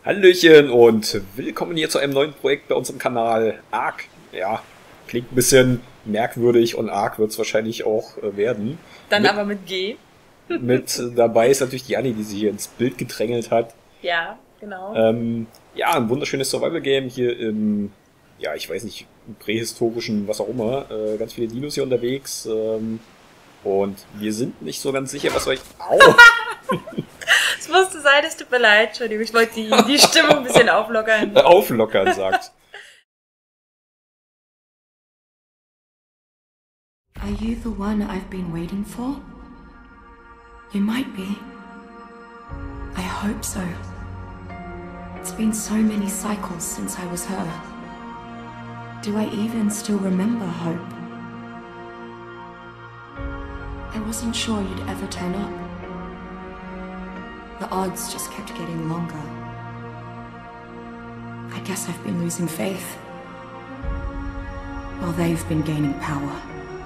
Hallöchen und willkommen hier zu einem neuen Projekt bei uns im Kanal Ark. Ja, klingt ein bisschen merkwürdig und Ark wird es wahrscheinlich auch werden. Dann aber mit G. Mit dabei ist natürlich die Anni, die sie hier ins Bild gedrängelt hat. Ja, genau. Ja, ein wunderschönes Survival-Game hier im, ja, ich weiß nicht, prähistorischen, was auch immer. Ganz viele Dinos hier unterwegs. Und wir sind nicht so ganz sicher, was wir... Au! Es musste sein, es tut mir leid, Entschuldigung, ich wollte die Stimmung ein bisschen auflockern. Auflockern, sagt. Are you the one I've been waiting for? You might be. I hope so. It's been so many cycles since I was her. Do I even still remember Hope? I wasn't sure you'd ever turn up. The odds just kept getting longer. I guess I've been losing faith, while they've been gaining power.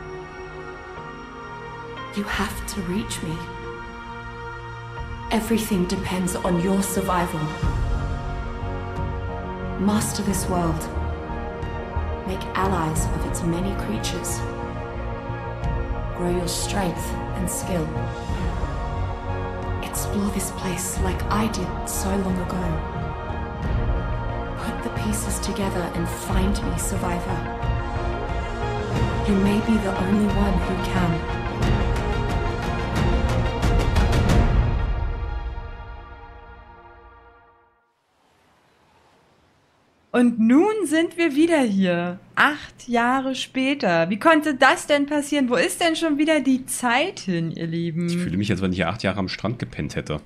You have to reach me. Everything depends on your survival. Master this world. Make allies of its many creatures. Grow your strength and skill. Explore this place like I did so long ago. Put the pieces together and find me, survivor. You may be the only one who can. Und nun sind wir wieder hier, 8 Jahre später. Wie konnte das denn passieren? Wo ist denn schon wieder die Zeit hin, ihr Lieben? Ich fühle mich, als wenn ich hier 8 Jahre am Strand gepennt hätte.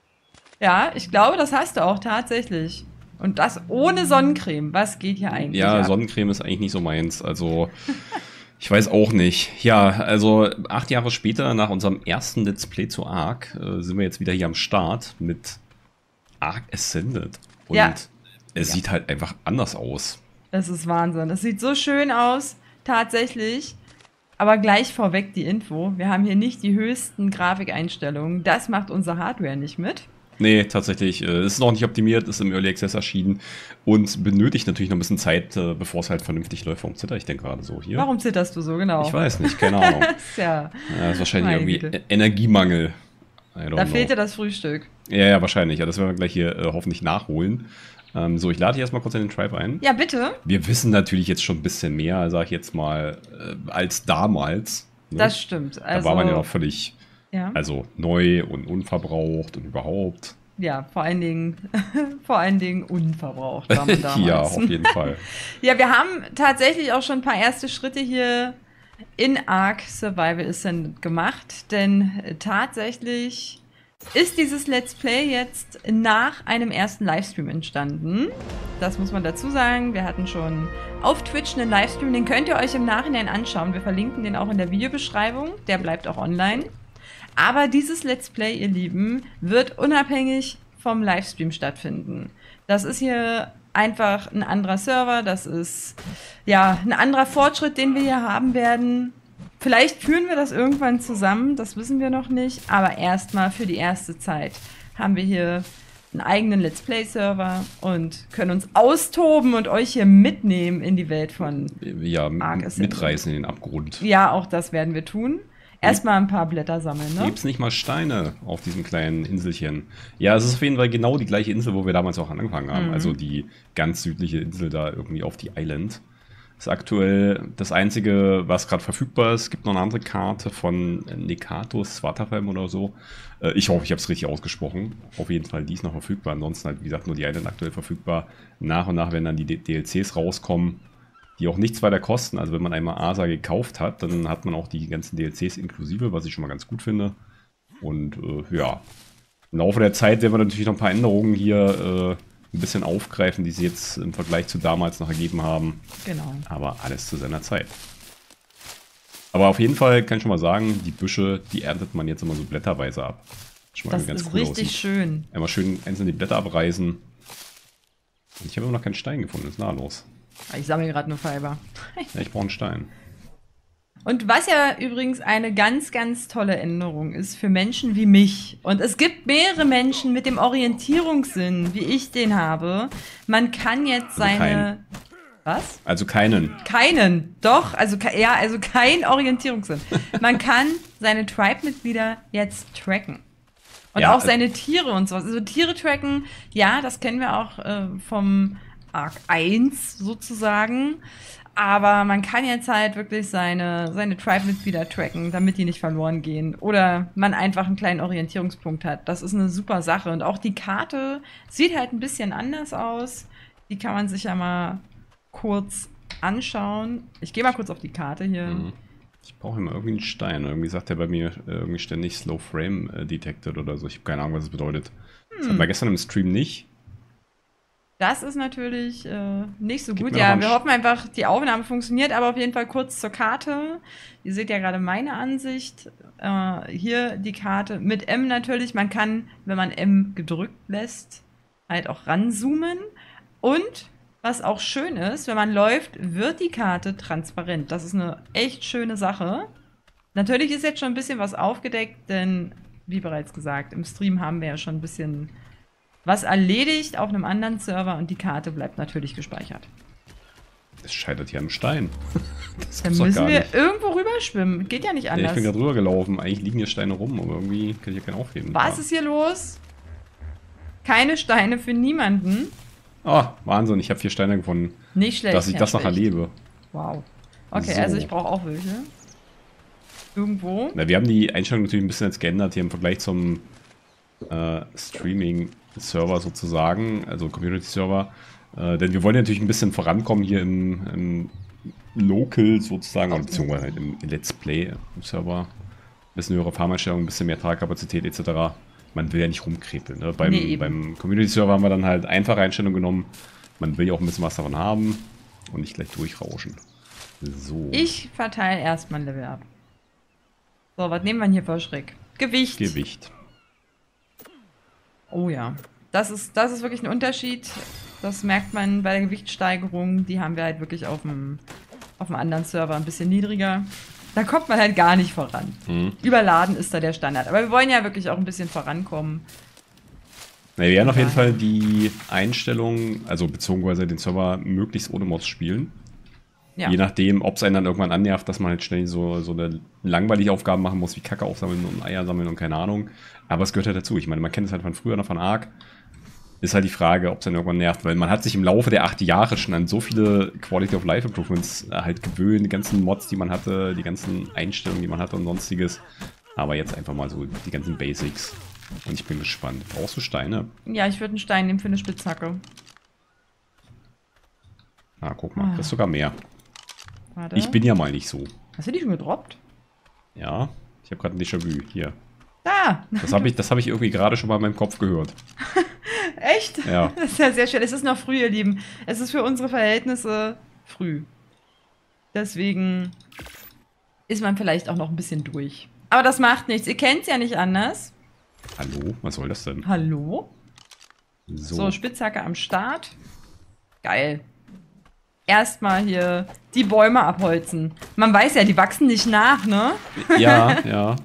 Ja, ich glaube, das hast du auch tatsächlich. Und das ohne Sonnencreme. Was geht hier eigentlich Ja, ab? Sonnencreme ist eigentlich nicht so meins. Also, ich weiß auch nicht. Ja, also 8 Jahre später, nach unserem ersten Let's Play zu Ark, sind wir jetzt wieder hier am Start mit Ark Ascended. Und ja. Es sieht halt einfach anders aus. Das ist Wahnsinn. Es sieht so schön aus, tatsächlich. Aber gleich vorweg die Info. Wir haben hier nicht die höchsten Grafikeinstellungen. Das macht unsere Hardware nicht mit. Nee, tatsächlich. Es ist noch nicht optimiert, ist im Early Access erschienen und benötigt natürlich noch ein bisschen Zeit, bevor es halt vernünftig läuft. Warum zitter ich denn gerade so hier? Warum zitterst du so, genau? Ich weiß nicht, keine Ahnung. Ja, das ist wahrscheinlich meine irgendwie Güte. Energiemangel. Da fehlt dir das Frühstück. Ja, wahrscheinlich. Ja, das werden wir gleich hier hoffentlich nachholen. So, ich lade hier erstmal kurz in den Tribe ein. Ja, bitte. Wir wissen natürlich jetzt schon ein bisschen mehr, sag ich jetzt mal, als damals. Ne? Das stimmt. Da war man ja noch völlig ja. Also neu und unverbraucht und überhaupt. Ja, vor allen Dingen unverbraucht war man damals. Ja, auf jeden Fall. Ja, wir haben tatsächlich auch schon ein paar erste Schritte hier in Ark Survival Ascended gemacht, denn tatsächlich ist dieses Let's Play jetzt nach einem ersten Livestream entstanden. Das muss man dazu sagen. Wir hatten schon auf Twitch einen Livestream, den könnt ihr euch im Nachhinein anschauen. Wir verlinken den auch in der Videobeschreibung. Der bleibt auch online. Aber dieses Let's Play, ihr Lieben, wird unabhängig vom Livestream stattfinden. Das ist hier einfach ein anderer Server. Das ist ja ein anderer Fortschritt, den wir hier haben werden. Vielleicht führen wir das irgendwann zusammen, das wissen wir noch nicht. Aber erstmal für die erste Zeit haben wir hier einen eigenen Let's Play-Server und können uns austoben und euch hier mitnehmen in die Welt von Ark Ascended. Mitreißen in den Abgrund. Ja, auch das werden wir tun. Erstmal ein paar Blätter sammeln, ne? Gibt's nicht mal Steine auf diesem kleinen Inselchen? Ja, es ist auf jeden Fall genau die gleiche Insel, wo wir damals auch angefangen haben. Also die ganz südliche Insel da irgendwie auf die Island. Das ist aktuell das Einzige, was gerade verfügbar ist. Es gibt noch eine andere Karte von Nekatus, Svartalfheim oder so. Ich hoffe, ich habe es richtig ausgesprochen. Auf jeden Fall, die ist noch verfügbar. Ansonsten halt, wie gesagt, nur die Island aktuell verfügbar. Nach und nach werden dann die DLCs rauskommen, die auch nichts weiter kosten. Also wenn man einmal ASA gekauft hat, dann hat man auch die ganzen DLCs inklusive, was ich schon mal ganz gut finde. Und ja, im Laufe der Zeit werden wir natürlich noch ein paar Änderungen hier ein bisschen aufgreifen, die sie jetzt im Vergleich zu damals noch ergeben haben. Genau. Aber alles zu seiner Zeit. Aber auf jeden Fall kann ich schon mal sagen, die Büsche, die erntet man jetzt immer so blätterweise ab. Schon mal Das ganz ist cool richtig aussieht. schön. Einmal schön einzeln die Blätter abreißen. Und ich habe immer noch keinen Stein gefunden, was ist da los? Ich sammle gerade nur Fiber. Ja, ich brauche einen Stein. Und was ja übrigens eine ganz, ganz tolle Änderung ist für Menschen wie mich. Und es gibt mehrere Menschen mit dem Orientierungssinn, wie ich den habe. Man kann jetzt seine... Was? Also keinen. Keinen. Doch, also kein Orientierungssinn. Man kann seine Tribe-Mitglieder jetzt tracken. Und Ja, auch seine Tiere und sowas. Also Tiere tracken, ja, das kennen wir auch vom Arc 1 sozusagen. Aber man kann jetzt halt wirklich seine Tribe-Mitglieder tracken, damit die nicht verloren gehen. Oder man einfach einen kleinen Orientierungspunkt hat. Das ist eine super Sache. Und auch die Karte sieht halt ein bisschen anders aus. Die kann man sich ja mal kurz anschauen. Ich gehe mal kurz auf die Karte hier. Ich brauche immer irgendwie einen Stein. Irgendwie sagt er bei mir irgendwie ständig Slow Frame Detected oder so. Ich habe keine Ahnung, was das bedeutet. Das hatten wir gestern im Stream nicht. Das ist natürlich nicht so Gib gut. mir Ja, noch wir einen hoffen einfach, die Aufnahme funktioniert, aber auf jeden Fall kurz zur Karte. Ihr seht ja gerade meine Ansicht. Hier die Karte mit M natürlich. Man kann, wenn man M gedrückt lässt, halt auch ranzoomen. Und was auch schön ist, wenn man läuft, wird die Karte transparent. Das ist eine echt schöne Sache. Natürlich ist jetzt schon ein bisschen was aufgedeckt, denn, wie bereits gesagt, im Stream haben wir ja schon ein bisschen was erledigt auf einem anderen Server und die Karte bleibt natürlich gespeichert. Es scheitert hier am Stein. Das Dann gibt's doch müssen gar wir nicht. irgendwo rüberschwimmen. Geht ja nicht Ja, ich anders. bin gerade drüber gelaufen. Eigentlich liegen hier Steine rum, aber irgendwie kann ich hier keinen aufheben. Was ist hier los? Keine Steine für niemanden. Ah, Wahnsinn, ich habe 4 Steine gefunden. Nicht schlecht. Dass ich Herr das noch Specht. erlebe. Wow. Okay, So. also ich brauche auch welche. Irgendwo. Na, wir haben die Einstellung natürlich ein bisschen jetzt geändert hier im Vergleich zum Streaming-Server sozusagen, also Community-Server. Denn wir wollen ja natürlich ein bisschen vorankommen hier im Local sozusagen, oder beziehungsweise halt im Let's Play-Server. Ein bisschen höhere Farmeinstellungen, ein bisschen mehr Tragkapazität etc. Man will ja nicht rumkrepeln. Ne? Beim Community-Server haben wir dann halt einfache Einstellungen genommen. Man will ja auch ein bisschen was davon haben und nicht gleich durchrauschen. So. Ich verteile erstmal ein Level ab. So, was nehmen wir denn hier für Schreck? Gewicht. Gewicht. Oh ja. Das ist wirklich ein Unterschied. Das merkt man bei der Gewichtssteigerung. Die haben wir halt wirklich auf dem anderen Server ein bisschen niedriger. Da kommt man halt gar nicht voran. Überladen ist da der Standard. Aber wir wollen ja wirklich auch ein bisschen vorankommen. Na, wir werden auf jeden Fall die Einstellung, also beziehungsweise den Server möglichst ohne Mods spielen. Ja. Je nachdem, ob es einen dann irgendwann annervt, dass man halt schnell so eine langweilige Aufgaben machen muss, wie Kacke aufsammeln und Eier sammeln und keine Ahnung. Aber es gehört halt dazu. Ich meine, man kennt es halt von früher noch von Ark. Ist halt die Frage, ob es dann irgendwann nervt, weil man hat sich im Laufe der 8 Jahre schon an so viele Quality of Life Improvements halt gewöhnt, die ganzen Mods, die man hatte, die ganzen Einstellungen, die man hatte und sonstiges. Aber jetzt einfach mal so die ganzen Basics. Und ich bin gespannt. Brauchst du Steine? Ja, ich würde einen Stein nehmen für eine Spitzhacke. Ah, guck mal, das ist sogar mehr. Warte. Ich bin ja mal nicht so. Hast du die schon gedroppt? Ja, ich habe gerade ein Déjà-vu. Hier. Da! Das hab ich irgendwie gerade schon mal in meinem Kopf gehört. Echt? Ja. Das ist ja sehr schön. Es ist noch früh, ihr Lieben. Es ist für unsere Verhältnisse früh. Deswegen ist man vielleicht auch noch ein bisschen durch. Aber das macht nichts. Ihr kennt es ja nicht anders. Hallo? Was soll das denn? Hallo? So, Spitzhacke am Start. Geil. Erstmal hier die Bäume abholzen. Man weiß ja, die wachsen nicht nach, ne? Ja, ja.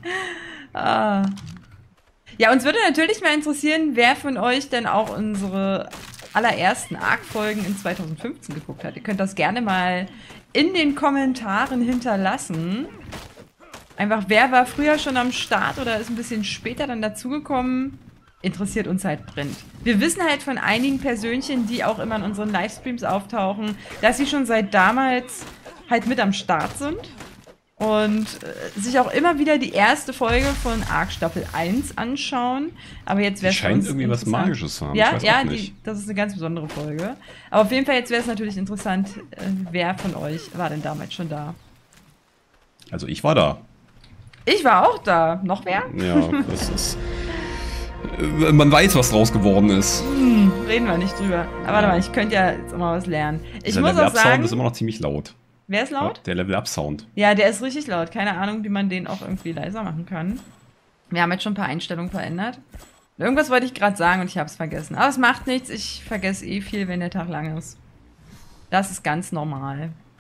Ja, uns würde natürlich mal interessieren, wer von euch denn auch unsere allerersten Arc-Folgen in 2015 geguckt hat. Ihr könnt das gerne mal in den Kommentaren hinterlassen. Einfach, wer war früher schon am Start oder ist ein bisschen später dann dazugekommen? Interessiert uns halt brennend. Wir wissen halt von einigen Persönchen, die auch immer in unseren Livestreams auftauchen, dass sie schon seit damals halt mit am Start sind. Und sich auch immer wieder die erste Folge von Arc Staffel 1 anschauen. Aber jetzt wäre es scheint irgendwie was Magisches zu haben. Ja, ich weiß ja, auch nicht. das ist eine ganz besondere Folge. Aber auf jeden Fall, jetzt wäre es natürlich interessant, wer von euch war denn damals schon da? Also ich war da. Ich war auch da. Noch wer? Ja, das ist... Man weiß, was draus geworden ist. Reden wir nicht drüber. Aber warte mal, ich könnte ja jetzt auch mal was lernen. Ich Der muss auch Level-Up-Sound sagen... ist immer noch ziemlich laut. Wer ist laut? Der Level-Up-Sound. Ja, der ist richtig laut. Keine Ahnung, wie man den auch irgendwie leiser machen kann. Wir haben jetzt schon ein paar Einstellungen verändert. Irgendwas wollte ich gerade sagen und ich habe es vergessen. Aber es macht nichts. Ich vergesse eh viel, wenn der Tag lang ist. Das ist ganz normal.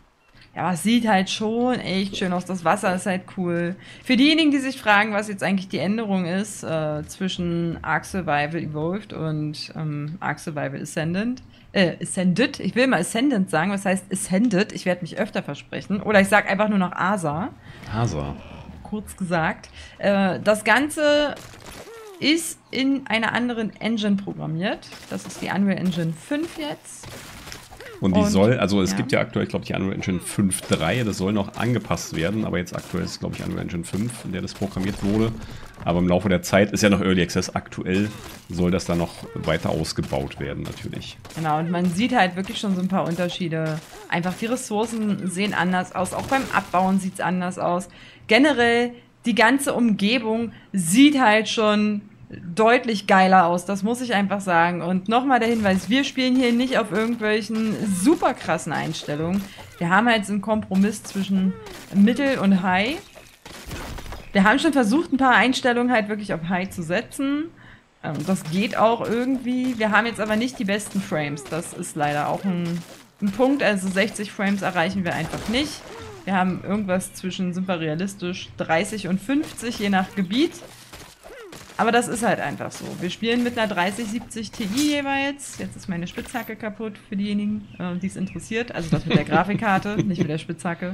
Ja, aber es sieht halt schon echt schön aus. Das Wasser ist halt cool. Für diejenigen, die sich fragen, was jetzt eigentlich die Änderung ist zwischen Ark Survival Evolved und Ark Survival Ascended. Ich will mal Ascendant sagen, was heißt Ascended? Ich werde mich öfter versprechen. Oder ich sage einfach nur noch Asa. Asa. Kurz gesagt. Das Ganze ist in einer anderen Engine programmiert. Das ist die Unreal Engine 5 jetzt. Und die soll, also es gibt ja aktuell, glaube ich, die Unreal Engine 5.3, das soll noch angepasst werden, aber jetzt aktuell ist, glaube ich, Unreal Engine 5, in der das programmiert wurde. Aber im Laufe der Zeit, ist ja noch Early Access aktuell, soll das dann noch weiter ausgebaut werden, natürlich. Genau, und man sieht halt wirklich schon so ein paar Unterschiede. Einfach die Ressourcen sehen anders aus, auch beim Abbauen sieht es anders aus. Generell, die ganze Umgebung sieht halt schon deutlich geiler aus, das muss ich einfach sagen. Und nochmal der Hinweis, wir spielen hier nicht auf irgendwelchen super krassen Einstellungen. Wir haben halt so einen Kompromiss zwischen Mittel und High. Wir haben schon versucht, ein paar Einstellungen halt wirklich auf High zu setzen. Das geht auch irgendwie. Wir haben jetzt aber nicht die besten Frames. Das ist leider auch ein Punkt. Also 60 Frames erreichen wir einfach nicht. Wir haben irgendwas zwischen, sind wir realistisch, 30 und 50, je nach Gebiet. Aber das ist halt einfach so. Wir spielen mit einer 3070 Ti jeweils. Jetzt ist meine Spitzhacke kaputt für diejenigen, die es interessiert. Also das mit der Grafikkarte, nicht mit der Spitzhacke.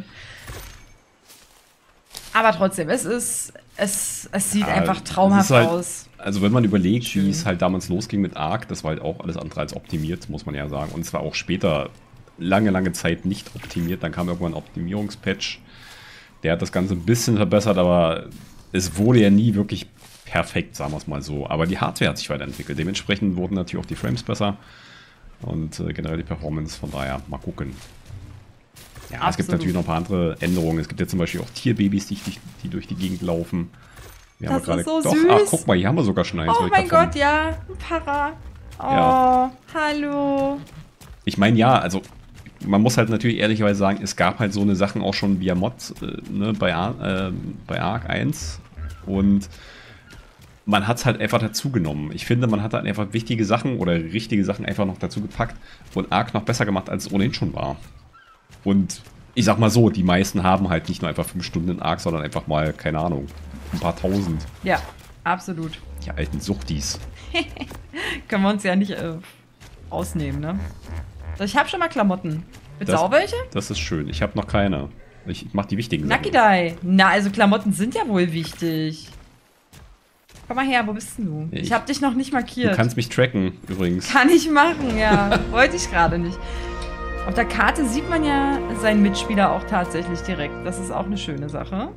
Aber trotzdem, es sieht einfach traumhaft halt, aus. Also wenn man überlegt, wie es halt damals losging mit Ark, das war halt auch alles andere als optimiert, muss man ja sagen. Und es war auch später lange Zeit nicht optimiert. Dann kam irgendwann ein Optimierungspatch. Der hat das Ganze ein bisschen verbessert, aber es wurde ja nie wirklich perfekt, sagen wir es mal so. Aber die Hardware hat sich weiterentwickelt. Dementsprechend wurden natürlich auch die Frames besser. Und generell die Performance, von daher mal gucken. Ja, absolut. Es gibt natürlich noch ein paar andere Änderungen. Es gibt ja zum Beispiel auch Tierbabys, die durch die Gegend laufen. Wir das haben ist so doch, süß. ach, guck mal, hier haben wir sogar schon eins. Oh mein Gott, ja, ein Para. Oh, ja. Hallo. Ich meine, ja, also man muss halt natürlich ehrlicherweise sagen, es gab halt so eine Sachen auch schon via Mod bei Ark 1 und man hat es halt einfach dazu genommen. Ich finde, man hat halt einfach wichtige Sachen oder richtige Sachen einfach noch dazu gepackt und Ark noch besser gemacht, als es ohnehin schon war. Und ich sag mal so, die meisten haben halt nicht nur einfach 5 Stunden in Ark, sondern einfach mal, keine Ahnung, ein paar tausend. Ja, absolut. Die alten Suchtis. Können wir uns ja nicht ausnehmen, ne? Ich habe schon mal Klamotten. Willst du auch welche? Das ist schön. Ich habe noch keine. Ich mache die wichtigen Sachen. Nakidai. Na, also Klamotten sind ja wohl wichtig. Komm mal her, wo bist denn du? Ich habe dich noch nicht markiert. Du kannst mich tracken, übrigens. Kann ich machen, ja. Wollte ich gerade nicht. Auf der Karte sieht man ja seinen Mitspieler auch tatsächlich direkt. Das ist auch eine schöne Sache.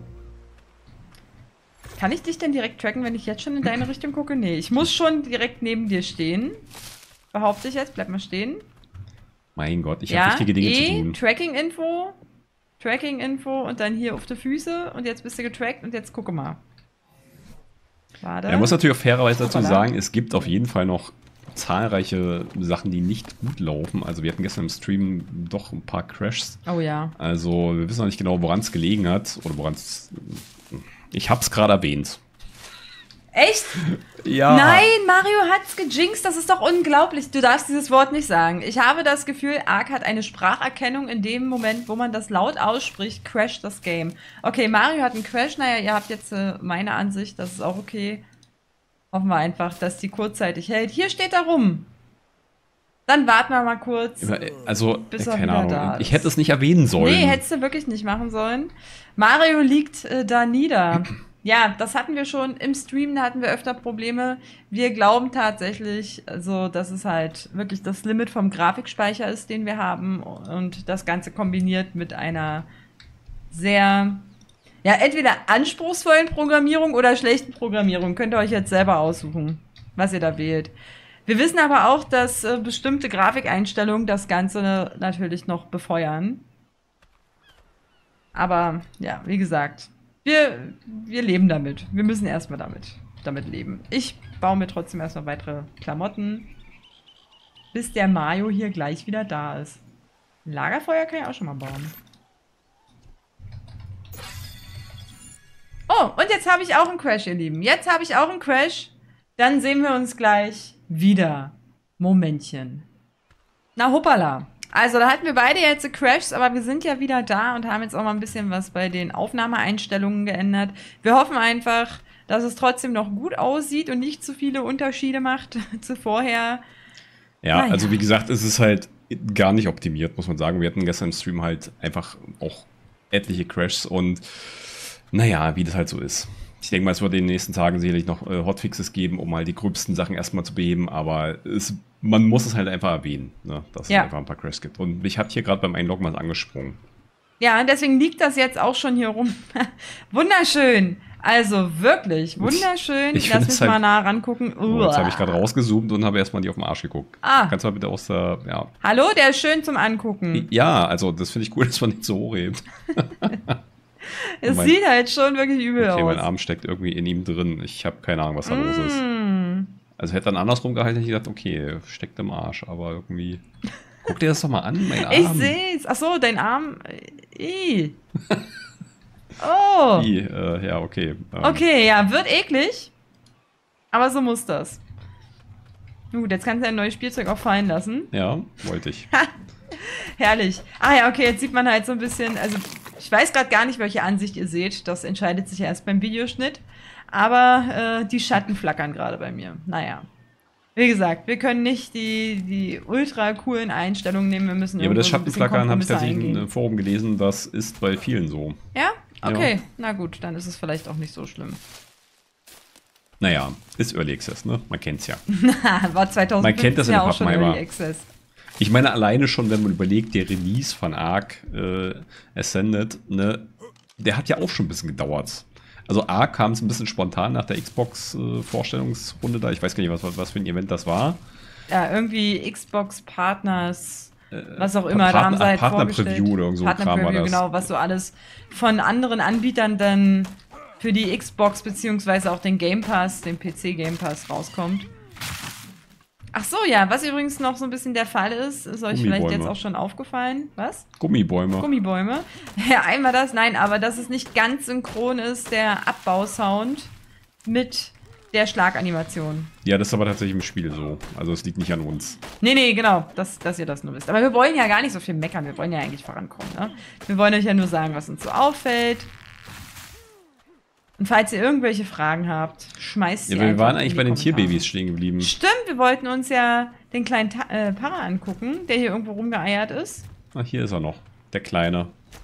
Kann ich dich denn direkt tracken, wenn ich jetzt schon in deine Richtung gucke? Nee, ich muss schon direkt neben dir stehen. Behaupte ich jetzt. Bleib mal stehen. Mein Gott, ich habe wichtige Dinge zu tun. Tracking-Info. Tracking-Info und dann hier auf die Füße. Und jetzt bist du getrackt und jetzt gucke mal. Warte. Er muss natürlich auch fairerweise dazu sagen, es gibt auf jeden Fall noch zahlreiche Sachen, die nicht gut laufen. Also wir hatten gestern im Stream doch ein paar Crashs. Oh ja. Also wir wissen noch nicht genau, woran es gelegen hat. Oder woran es... Ich hab's gerade erwähnt. Echt? Ja. Nein, Mario hat's gejinxt, das ist doch unglaublich. Du darfst dieses Wort nicht sagen. Ich habe das Gefühl, Ark hat eine Spracherkennung in dem Moment, wo man das laut ausspricht, crasht das Game. Okay, Mario hat einen Crash, naja, ihr habt jetzt meine Ansicht, das ist auch okay. Hoffen wir einfach, dass die kurzzeitig hält. Hier steht da rum. Dann warten wir mal kurz, also, bis er keine wieder Ahnung. da ist. Ich hätte es nicht erwähnen sollen. Nee, hättest du wirklich nicht machen sollen. Mario liegt da nieder. Ja, das hatten wir schon im Stream, da hatten wir öfter Probleme. Wir glauben tatsächlich, also, dass es halt wirklich das Limit vom Grafikspeicher ist, den wir haben. Und das Ganze kombiniert mit einer sehr, ja, entweder anspruchsvollen Programmierung oder schlechten Programmierung. Könnt ihr euch jetzt selber aussuchen, was ihr da wählt. Wir wissen aber auch, dass bestimmte Grafikeinstellungen das Ganze natürlich noch befeuern. Aber ja, wie gesagt, wir leben damit. Wir müssen erstmal damit leben. Ich baue mir trotzdem erstmal weitere Klamotten, bis der Mario hier gleich wieder da ist. Ein Lagerfeuer kann ich auch schon mal bauen. Oh, und jetzt habe ich auch einen Crash, ihr Lieben. Jetzt habe ich auch einen Crash. Dann sehen wir uns gleich wieder. Momentchen. Na hoppala. Also, da hatten wir beide jetzt Crashs, aber wir sind ja wieder da und haben jetzt auch mal ein bisschen was bei den Aufnahmeeinstellungen geändert. Wir hoffen einfach, dass es trotzdem noch gut aussieht und nicht zu viele Unterschiede macht zu vorher. Ja, also wie gesagt, es ist halt gar nicht optimiert, muss man sagen. Wir hatten gestern im Stream halt einfach auch etliche Crashs und naja, wie das halt so ist. Ich denke mal, es wird in den nächsten Tagen sicherlich noch Hotfixes geben, um mal die gröbsten Sachen erstmal zu beheben, aber man muss es halt einfach erwähnen, ne, dass es einfach ein paar Crashs gibt. Und mich hat hier gerade beim Einloggen was angesprungen. Ja, deswegen liegt das jetzt auch schon hier rum. Wunderschön. Also wirklich, wunderschön. Lass mich mal nah rangucken. Oh, jetzt habe ich gerade rausgezoomt und habe erstmal die auf den Arsch geguckt. Kannst du mal bitte aus der, ja. Hallo, der ist schön zum Angucken. Ja, also das finde ich cool, dass man nicht so hochhebt. Es sieht halt schon wirklich übel aus. Okay, mein Arm steckt irgendwie in ihm drin. Ich habe keine Ahnung, was da los ist. Also hätte dann andersrum gehalten, hätte ich gedacht, okay, steckt im Arsch, aber irgendwie... Guck dir das doch mal an, mein Arm. Ich seh's. Achso, dein Arm. Oh. Ja, okay. Okay, ja, wird eklig. Aber so muss das. Gut, jetzt kannst du ein neues Spielzeug auch fallen lassen. Ja, wollte ich. Herrlich. Ah ja, okay, jetzt sieht man halt so ein bisschen, also ich weiß gerade gar nicht, welche Ansicht ihr seht. Das entscheidet sich ja erst beim Videoschnitt. Aber die Schatten flackern gerade bei mir. Naja. Wie gesagt, wir können nicht die ultra coolen Einstellungen nehmen. Wir müssen aber das so ein bisschen Schattenflackern habe ich Kompromisse tatsächlich eingehen. im Forum gelesen, das ist bei vielen so. Ja? Okay, Ja. na gut, dann ist es vielleicht auch nicht so schlimm. Naja, ist Early Access, ne? Man kennt's ja. War 2015 Man kennt das in ja der auch schon Pappenheimer. Early Access. Ich meine, alleine schon, wenn man überlegt, der Release von Ark Ascended, ne, der hat ja auch schon ein bisschen gedauert. Also Ark kam es ein bisschen spontan nach der Xbox-Vorstellungsrunde da. Ich weiß gar nicht, was für ein Event das war. Ja, irgendwie Xbox Partners, was auch immer, da haben sie halt Partner-Preview oder so Kram war das. Genau, was so alles von anderen Anbietern dann für die Xbox beziehungsweise auch den Game Pass, den PC Game Pass rauskommt. Ach so, ja, was übrigens noch so ein bisschen der Fall ist euch vielleicht jetzt auch schon aufgefallen. Was? Gummibäume. Gummibäume. Ja, einmal das, nein, aber dass es nicht ganz synchron ist, der Abbausound mit der Schlaganimation. Ja, das ist aber tatsächlich im Spiel so. Also es liegt nicht an uns. Nee, genau, dass ihr das nur wisst. Aber wir wollen ja gar nicht so viel meckern, wir wollen ja eigentlich vorankommen, ne? Wir wollen euch ja nur sagen, was uns so auffällt. Und falls ihr irgendwelche Fragen habt, schmeißt sie Ja, wir einfach waren in eigentlich die bei den Kommentare. Tierbabys stehen geblieben. Stimmt, wir wollten uns ja den kleinen Para angucken, der hier irgendwo rumgeeiert ist. Ah, hier ist er noch. Der Kleine.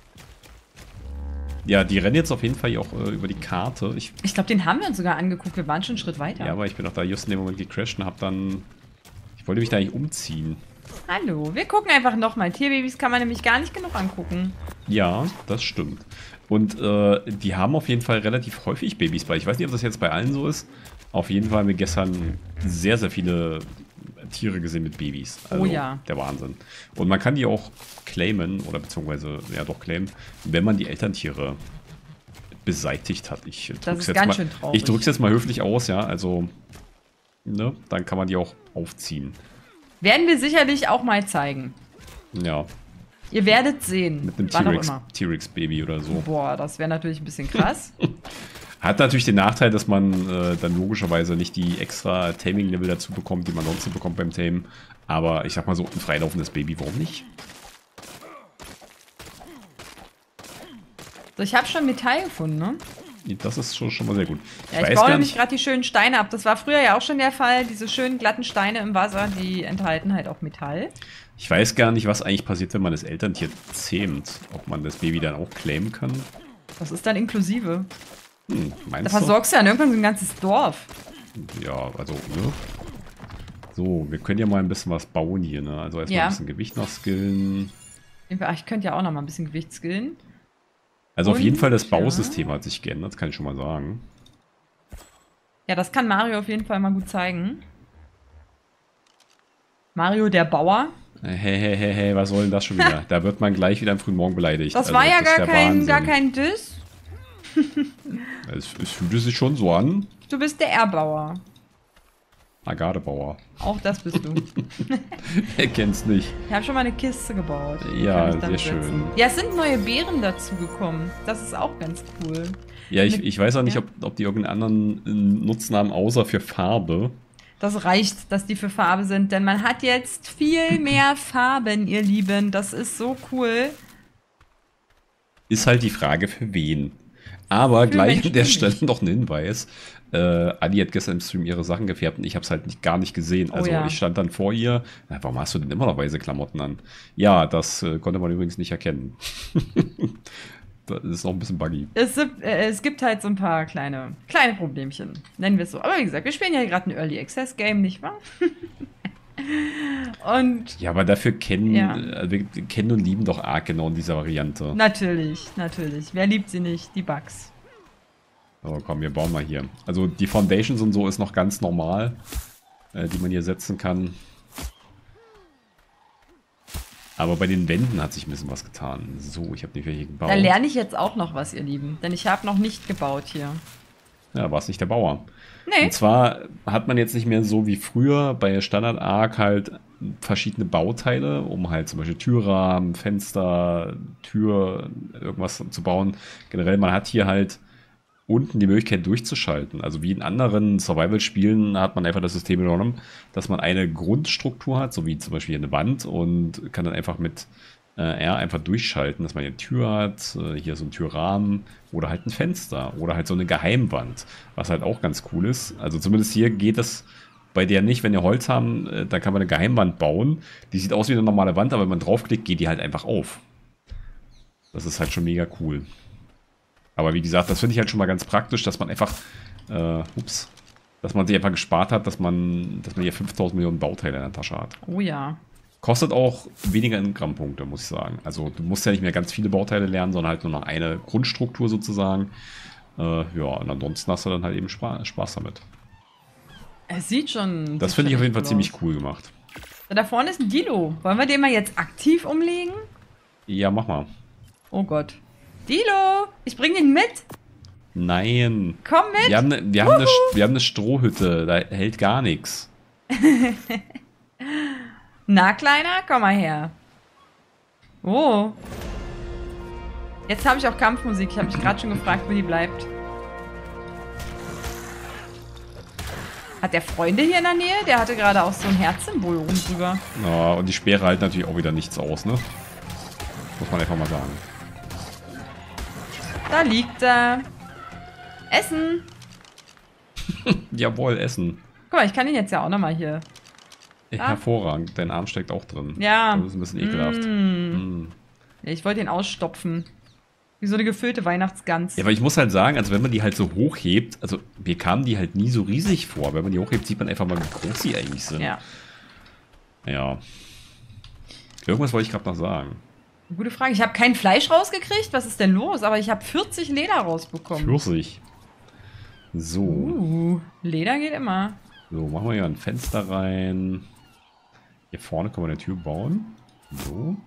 Ja, die rennen jetzt auf jeden Fall hier auch über die Karte. Ich glaube, den haben wir uns sogar angeguckt. Wir waren schon einen Schritt weiter. Ja, aber ich bin doch da just in dem Moment gecrashed und hab dann... Ich wollte mich da eigentlich umziehen. Hallo, wir gucken einfach nochmal. Tierbabys kann man nämlich gar nicht genug angucken. Ja, das stimmt. Und die haben auf jeden Fall relativ häufig Babys bei. Ich weiß nicht, ob das jetzt bei allen so ist. Auf jeden Fall haben wir gestern sehr, sehr viele Tiere gesehen mit Babys. Also, oh ja. Der Wahnsinn. Und man kann die auch claimen, oder beziehungsweise, ja doch claimen, wenn man die Elterntiere beseitigt hat. Ich drück's jetzt mal höflich aus, ja, also, ne, dann kann man die auch aufziehen. Werden wir sicherlich auch mal zeigen. Ja. Ihr werdet sehen. Mit einem T-Rex-Baby oder so. Boah, das wäre natürlich ein bisschen krass. Hat natürlich den Nachteil, dass man dann logischerweise nicht die extra Taming-Level dazu bekommt, die man sonst so bekommt beim Tamen. Aber ich sag mal so, ein freilaufendes Baby, warum nicht? So, ich habe schon Metall gefunden, ne? Das ist schon mal sehr gut. Ja, ich baue nämlich gerade die schönen Steine ab. Das war früher ja auch schon der Fall. Diese schönen glatten Steine im Wasser, die enthalten halt auch Metall. Ich weiß gar nicht, was eigentlich passiert, wenn man das Elterntier zähmt. Ob man das Baby dann auch claimen kann. Das ist dann inklusive. Meinst da versorgst du ja irgendwann so ein ganzes Dorf. Ja, also, ne? So, wir können ja mal ein bisschen was bauen hier, ne? Also erstmal ein bisschen Gewicht noch skillen. Ich könnte ja auch noch mal ein bisschen Gewicht skillen. Also auf jeden Fall das Bausystem hat sich geändert, das kann ich schon mal sagen. Ja, das kann Mario auf jeden Fall mal gut zeigen. Mario, der Bauer. Hey, was soll denn das schon wieder? Da wird man gleich wieder am frühen Morgen beleidigt. Das war ja gar kein Diss. Es fühlte sich schon so an. Du bist der Erbauer. Agadebauer. Auch das bist du. Wer kennt's nicht? Ich habe schon mal eine Kiste gebaut. Ja, sehr schön. Ja, es sind neue Beeren dazugekommen. Das ist auch ganz cool. Ja, ich weiß auch nicht, ob die irgendeinen anderen Nutzen haben, außer für Farbe. Das reicht, dass die für Farbe sind, denn man hat jetzt viel mehr Farben, ihr Lieben. Das ist so cool. Ist halt die Frage, für wen. Aber Für gleich Menschen an der wie Stelle mich. noch ein Hinweis. Adi hat gestern im Stream ihre Sachen gefärbt und ich habe es halt gar nicht gesehen. Also ja. ich stand dann vor ihr. Na, warum hast du denn immer noch weiße Klamotten an? Ja, das konnte man übrigens nicht erkennen. Das ist noch ein bisschen buggy. Es gibt halt so ein paar kleine Problemchen, nennen wir es so. Aber wie gesagt, wir spielen ja gerade ein Early Access Game, nicht wahr? Und Ja, aber dafür Ja. wir kennen und lieben doch Ark genau in dieser Variante. natürlich. Wer liebt sie nicht? Die Bugs. So, komm, wir bauen mal hier. Also die Foundations und so ist noch ganz normal, die man hier setzen kann. Aber bei den Wänden hat sich ein bisschen was getan. So, ich habe nicht welche gebaut. Da lerne ich jetzt auch noch was, ihr Lieben. Denn ich habe noch nicht gebaut hier. Ja, war es nicht der Bauer. Nee. Und zwar hat man jetzt nicht mehr so wie früher bei Standard Arc halt verschiedene Bauteile, um halt zum Beispiel Türrahmen, Fenster, Tür, irgendwas zu bauen. Generell, man hat hier halt unten die Möglichkeit durchzuschalten. Also wie in anderen Survival-Spielen hat man einfach das System genommen, dass man eine Grundstruktur hat, so wie zum Beispiel eine Wand, und kann dann einfach mit R einfach durchschalten, dass man eine Tür hat, hier so ein Türrahmen oder halt ein Fenster oder halt so eine Geheimwand, was halt auch ganz cool ist. Also zumindest hier geht das bei der nicht. Wenn ihr Holz haben, dann kann man eine Geheimwand bauen. Die sieht aus wie eine normale Wand, aber wenn man draufklickt, geht die halt einfach auf. Das ist halt schon mega cool. Aber wie gesagt, das finde ich halt schon mal ganz praktisch, dass man einfach, dass man sich einfach gespart hat, dass man hier 5000 Millionen Bauteile in der Tasche hat. Oh ja. Kostet auch weniger Grammpunkte, muss ich sagen. Also du musst ja nicht mehr ganz viele Bauteile lernen, sondern halt nur noch eine Grundstruktur sozusagen. Ja, und ansonsten hast du dann halt eben Spaß damit. Es sieht schon. Das sieht finde ich schon auf jeden Fall echt ziemlich aus. cool gemacht. Da vorne ist ein Dilo. Wollen wir den mal jetzt aktiv umlegen? Ja, mach mal. Oh Gott. Dilo, ich bring ihn mit. Nein. Komm mit. Wir haben eine Strohhütte, da hält gar nichts. Na, Kleiner, komm mal her. Oh. Jetzt habe ich auch Kampfmusik. Ich habe mich gerade schon gefragt, wo die bleibt. Hat der Freunde hier in der Nähe? Der hatte gerade auch so ein Herzsymbol oben drüber. Ja, und die Speere halten natürlich auch wieder nichts aus, ne? Muss man einfach mal sagen. Da liegt er. Essen. Jawohl, Essen. Guck mal, ich kann ihn jetzt ja auch nochmal hier. Hervorragend, dein Arm steckt auch drin. Ja. Das ist ein bisschen ekelhaft. Ja, ich wollte ihn ausstopfen. Wie so eine gefüllte Weihnachtsgans. Ja, aber ich muss halt sagen, also wenn man die halt so hochhebt, also mir kamen die halt nie so riesig vor. Wenn man die hochhebt, sieht man einfach mal, wie groß sie eigentlich sind. Ja. Ja. Irgendwas wollte ich gerade noch sagen. Gute Frage. Ich habe kein Fleisch rausgekriegt. Was ist denn los? Aber ich habe 40 Leder rausbekommen. Flüssig. So. Leder geht immer. So, machen wir hier ein Fenster rein. Hier vorne können wir eine Tür bauen. So.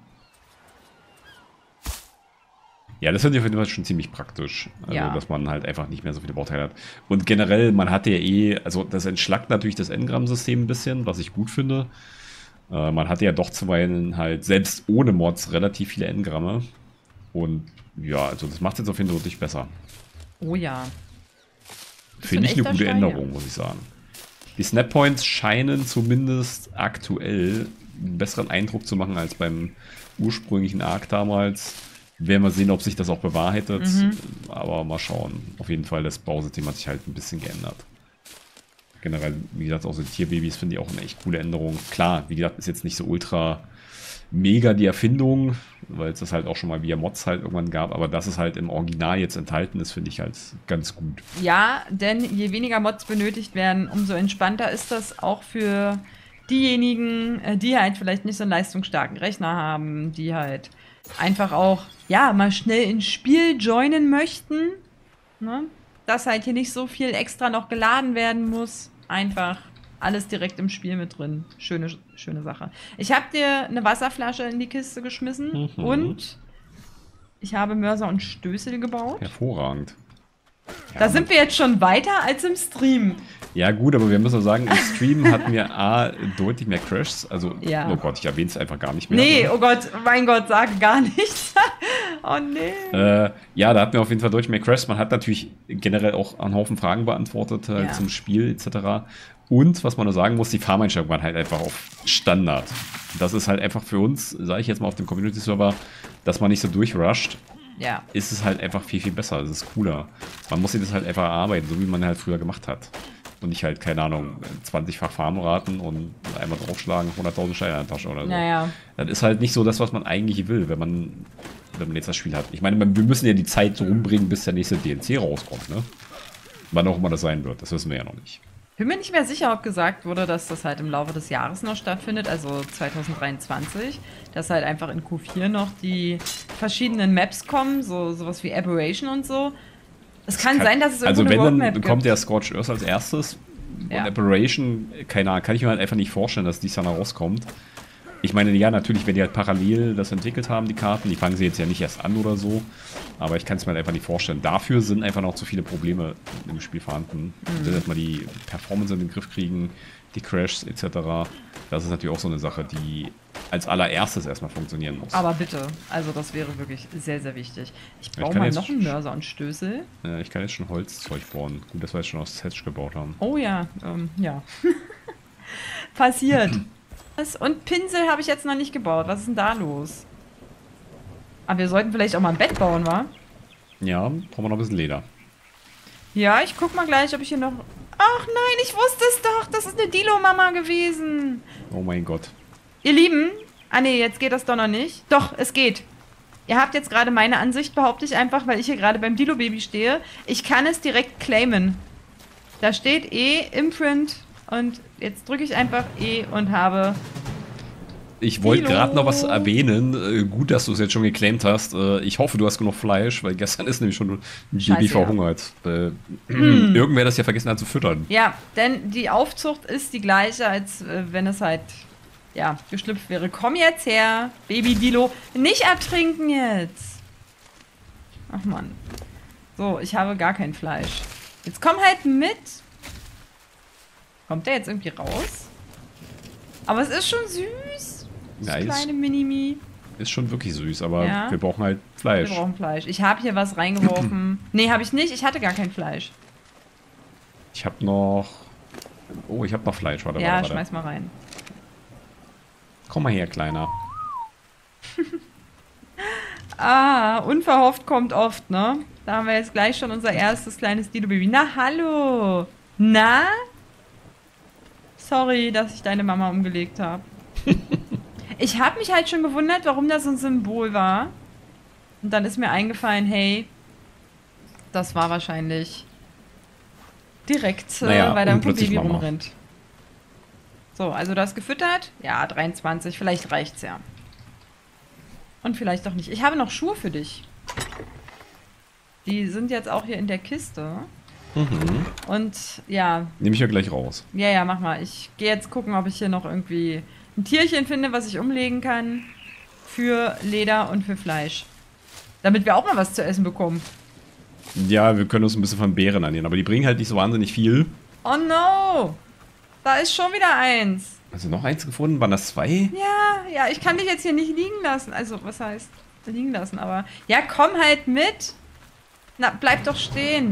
Ja, das finde ich auf jeden Fall schon ziemlich praktisch. Also, Ja. dass man halt einfach nicht mehr so viele Bauteile hat. Und generell, man hatte ja also das entschlackt natürlich das Engramm-System ein bisschen, was ich gut finde. Man hatte ja doch zuweilen halt, selbst ohne Mods, relativ viele Engramme. Und ja, also das macht es jetzt auf jeden Fall deutlich besser. Oh ja. Finde ich ein eine gute echter Stein, Änderung, muss ich sagen. Die Snap-Points scheinen zumindest aktuell einen besseren Eindruck zu machen als beim ursprünglichen Arc damals. Werden wir sehen, ob sich das auch bewahrheitet. Aber mal schauen. Auf jeden Fall, das Bausystem hat sich halt ein bisschen geändert. Generell, wie gesagt, auch so Tierbabys finde ich auch eine echt coole Änderung. Klar, wie gesagt, ist jetzt nicht so ultra mega die Erfindung, weil es das halt auch schon mal via Mods halt irgendwann gab. Aber dass es halt im Original jetzt enthalten ist, finde ich halt ganz gut. Ja, denn je weniger Mods benötigt werden, umso entspannter ist das auch für diejenigen, die halt vielleicht nicht so einen leistungsstarken Rechner haben, die halt einfach auch, ja, mal schnell ins Spiel joinen möchten, ne? Dass halt hier nicht so viel extra noch geladen werden muss. Einfach alles direkt im Spiel mit drin. Schöne Sache. Ich habe dir eine Wasserflasche in die Kiste geschmissen und ich habe Mörser und Stößel gebaut. Hervorragend. Ja, Da sind wir jetzt schon weiter als im Stream. ja gut, aber wir müssen sagen, im Stream hatten wir deutlich mehr Crashs. Also, Ja. oh Gott, ich erwähne es einfach gar nicht mehr. Nee, oh Gott, mein Gott, sage gar nichts. Oh nee. Ja, da hatten wir auf jeden Fall deutlich mehr Crashs. Man hat natürlich generell auch einen Haufen Fragen beantwortet Ja. zum Spiel etc. Und was man nur sagen muss, die Farmeinstellungen waren halt einfach auf Standard. Das ist halt einfach für uns, sage ich jetzt mal auf dem Community-Server, dass man nicht so durchrusht, Ja. ist es halt einfach viel, viel besser. Es ist cooler. Man muss sich das halt einfach erarbeiten, so wie man halt früher gemacht hat. Und nicht halt, keine Ahnung, 20-fach Farmraten und einmal draufschlagen, 100.000 Steine in der Tasche oder so. Naja. Das ist halt nicht so das, was man eigentlich will, wenn man jetzt das Spiel hat. Ich meine, wir müssen ja die Zeit so rumbringen, bis der nächste DLC rauskommt, ne? Wann auch immer das sein wird, das wissen wir ja noch nicht. Bin mir nicht mehr sicher, ob gesagt wurde, dass das halt im Laufe des Jahres noch stattfindet, also 2023, dass halt einfach in Q4 noch die verschiedenen Maps kommen, sowas wie Aberration und so. Es kann sein, dass es irgendwo Also eine wenn, Roadmap dann kommt gibt. der Scorched Earth als erstes. Ja. Und Aberration, keine Ahnung, kann ich mir halt einfach nicht vorstellen, dass dies Jahr noch rauskommt. Ich meine, ja, natürlich, wenn die halt parallel das entwickelt haben, die Karten, die fangen sie jetzt ja nicht erst an oder so. Aber ich kann es mir halt einfach nicht vorstellen. Dafür sind einfach noch zu viele Probleme im Spiel vorhanden. Wenn erstmal die Performance in den Griff kriegen, die Crashs etc. Das ist natürlich auch so eine Sache, die als allererstes erstmal funktionieren muss. Aber bitte, also das wäre wirklich sehr, sehr wichtig. Ich Ja, ich baue kann mal jetzt- noch einen Mörser und Stößel. Ich kann jetzt schon Holzzeug bauen. Gut, dass wir jetzt schon aus Thatch gebaut haben. Oh ja, ja. Passiert. Und Pinsel habe ich jetzt noch nicht gebaut. Was ist denn da los? Aber wir sollten vielleicht auch mal ein Bett bauen, wa? Ja, brauchen wir noch ein bisschen Leder. Ja, ich guck mal gleich, ob ich hier noch... Ach nein, ich wusste es doch. Das ist eine Dilo-Mama gewesen. Oh mein Gott. Ihr Lieben... Ah nee, jetzt geht das doch noch nicht. Doch, es geht. Ihr habt jetzt gerade meine Ansicht, behaupte ich einfach, weil ich hier gerade beim Dilo-Baby stehe. Ich kann es direkt claimen. Da steht Imprint und jetzt drücke ich einfach und habe... Ich wollte Dilo. gerade noch was erwähnen. Gut, dass du es jetzt schon geclaimt hast. Ich hoffe, du hast genug Fleisch, weil gestern ist nämlich schon ein Baby Scheiße, ja. verhungert. Irgendwer das ja vergessen hat zu füttern. Ja, denn die Aufzucht ist die gleiche, als wenn es halt, ja, geschlüpft wäre. Komm jetzt her, Baby Dilo. Nicht ertrinken jetzt. Ach Mann. So, ich habe gar kein Fleisch. Jetzt komm halt mit. Kommt der jetzt irgendwie raus? Aber es ist schon süß. Das Ja, kleine Minimi. ist schon wirklich süß, aber Ja. wir brauchen halt Wir Fleisch. brauchen Fleisch. Ich habe hier was reingeworfen. Nee, habe ich nicht. Ich hatte gar kein Fleisch. Ich habe noch... Oh, ich habe noch Fleisch. Warte, Ja, warte. schmeiß mal rein. Komm mal her, Kleiner. Unverhofft kommt oft, ne? Da haben wir jetzt gleich schon unser erstes kleines Dilo-Baby. Na, hallo! Na? Sorry, dass ich deine Mama umgelegt habe. Ich habe mich halt schon gewundert, warum das so ein Symbol war. Und dann ist mir eingefallen, hey, das war wahrscheinlich direkt, Naja, weil da ein unplötzlich Baby Mama. rumrennt. So, also du hast gefüttert? Ja, 23, vielleicht reicht's ja. Und vielleicht doch nicht. Ich habe noch Schuhe für dich. Die sind jetzt auch hier in der Kiste. Und ja, Nehme ich ja gleich raus. ja, mach mal. Ich gehe jetzt gucken, ob ich hier noch irgendwie ein Tierchen finde, was ich umlegen kann. Für Leder und für Fleisch. Damit wir auch mal was zu essen bekommen. Ja, wir können uns ein bisschen von Beeren ernähren, aber die bringen halt nicht so wahnsinnig viel. Oh no! Da ist schon wieder eins. Hast du noch eins gefunden? Waren das 2? Ja, ich kann dich jetzt hier nicht liegen lassen. Also, was heißt liegen lassen? Aber ja, komm halt mit. Na, bleib doch stehen.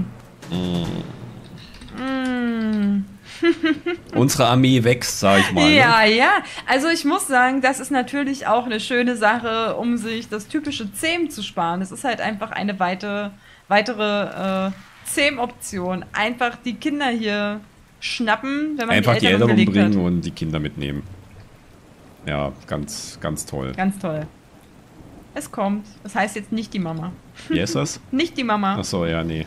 Unsere Armee wächst, sag ich mal. Ne? Ja. Also ich muss sagen, das ist natürlich auch eine schöne Sache, um sich das typische Zähmen zu sparen. Es ist halt einfach eine weitere Zähmoption. Einfach die Kinder hier schnappen, wenn man Einfach die Eltern umgelegt umbringen hat. und die Kinder mitnehmen. Ja, ganz, ganz toll. Ganz toll. Es kommt. Das heißt jetzt nicht die Mama. Wie ist das? Nicht die Mama. Achso, ja, nee.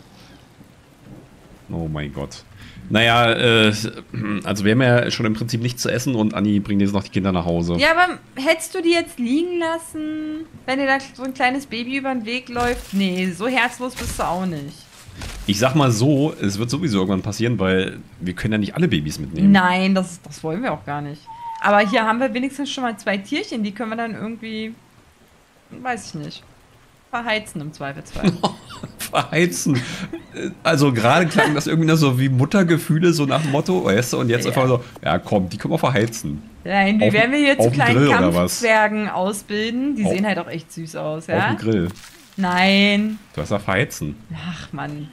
Oh mein Gott. Naja, also wir haben ja schon im Prinzip nichts zu essen und Anni bringt jetzt noch die Kinder nach Hause. Ja, aber hättest du die jetzt liegen lassen, wenn dir da so ein kleines Baby über den Weg läuft? Nee, so herzlos bist du auch nicht. Ich sag mal so, es wird sowieso irgendwann passieren, weil wir können ja nicht alle Babys mitnehmen. Nein, das wollen wir auch gar nicht. Aber hier haben wir wenigstens schon mal 2 Tierchen, die können wir dann irgendwie... Weiß ich nicht. verheizen im Zweifelsfall. Verheizen. Also gerade klang das irgendwie noch so wie Muttergefühle, so nach dem Motto, weißt du, und jetzt einfach so, ja komm, die können wir verheizen. Nein, wie werden wir hier zu auf dem kleinen Grill oder was? Kampfzwergen ausbilden? Die sehen halt auch echt süß aus, Auf ja? dem Grill. Nein. Du hast ja verheizen. Ach, Mann.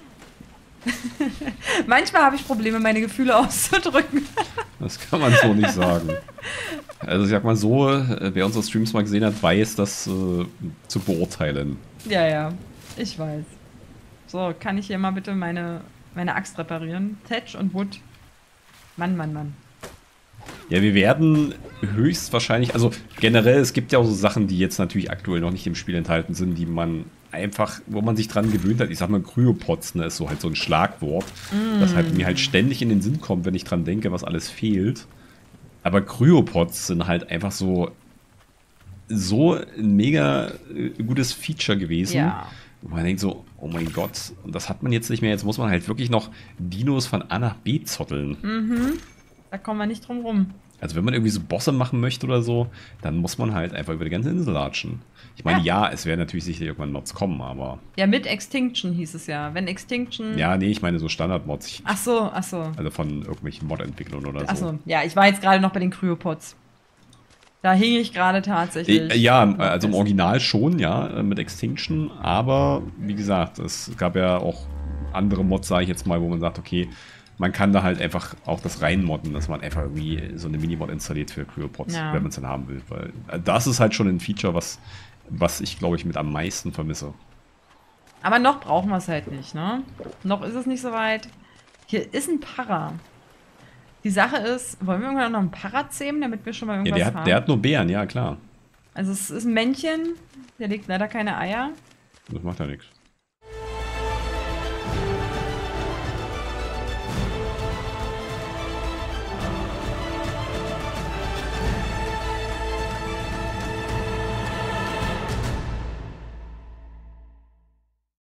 Manchmal habe ich Probleme, meine Gefühle auszudrücken. Das kann man so nicht sagen. Also ich sag mal so, wer unsere Streams mal gesehen hat, weiß das zu beurteilen. Ja, ja, ich weiß. So, kann ich hier mal bitte meine Axt reparieren? Thatch und Wood. Mann, Mann, Mann. Ja, wir werden höchstwahrscheinlich, also generell, es gibt ja auch so Sachen, die jetzt natürlich aktuell noch nicht im Spiel enthalten sind, die man einfach, wo man sich dran gewöhnt hat. Ich sag mal, Kryopods, ne, ist so halt so ein Schlagwort, das halt mir halt ständig in den Sinn kommt, wenn ich dran denke, was alles fehlt. Aber Kryopods sind halt einfach so ein mega gutes Feature gewesen. Ja. Wo man denkt so, oh mein Gott, das hat man jetzt nicht mehr, jetzt muss man halt wirklich noch Dinos von A nach B zotteln. Da kommen wir nicht drum rum. Also wenn man irgendwie so Bosse machen möchte oder so, dann muss man halt einfach über die ganze Insel latschen. Ich meine, ja, es werden natürlich sicher irgendwann Mods kommen, aber... Ja, mit Extinction hieß es ja. Wenn Extinction... Ja, nee, ich meine so Standard-Mods. Ach so. Also von irgendwelchen Mod-Entwicklern oder so. Ach so, ja, ich war jetzt gerade noch bei den Kryopods. Da hing ich gerade tatsächlich. Ja, also im Original schon, ja, mit Extinction, aber wie gesagt, es gab ja auch andere Mods, sage ich jetzt mal, wo man sagt, okay, man kann da halt einfach auch das reinmodden, dass man einfach irgendwie so eine Minimod installiert für Kryopods, Ja. wenn man es dann haben will. Weil das ist halt schon ein Feature, was ich, glaube ich, mit am meisten vermisse. Aber noch brauchen wir es halt nicht, ne? Noch ist es nicht so weit. Hier ist ein Para. Die Sache ist, wollen wir irgendwann noch einen Para zähmen, damit wir schon mal Ja, irgendwas haben? der hat nur Beeren, ja klar. Also es ist ein Männchen, der legt leider keine Eier. Das macht ja nichts.